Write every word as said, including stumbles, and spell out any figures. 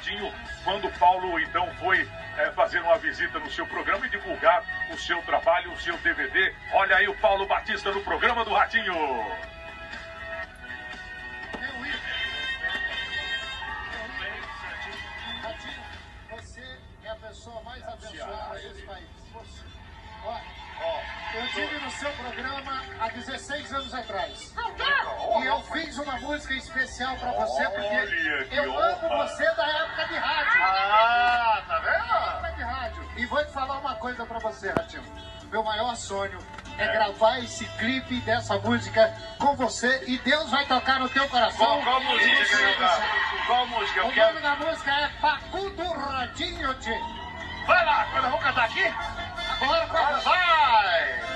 Ratinho, quando o Paulo então foi é, fazer uma visita no seu programa e divulgar o seu trabalho, o seu D V D. Olha aí o Paulo Batista no programa do Ratinho. Ratinho, você é a pessoa mais abençoada desse país. Olha, eu estive no seu programa há dezesseis anos atrás. E eu fiz uma música especial pra você, porque eu amo você da época de rádio. Ah, tá vendo? Da época de rádio. E vou te falar uma coisa pra você, Ratinho. Meu maior sonho é gravar esse clipe dessa música com você e Deus vai tocar no teu coração. Qual, qual música que você quer? Qual música? Eu O quero... nome da música é Pacu do Ratinho, tchê. Vai lá, quando eu vou cantar aqui? Agora, Vai!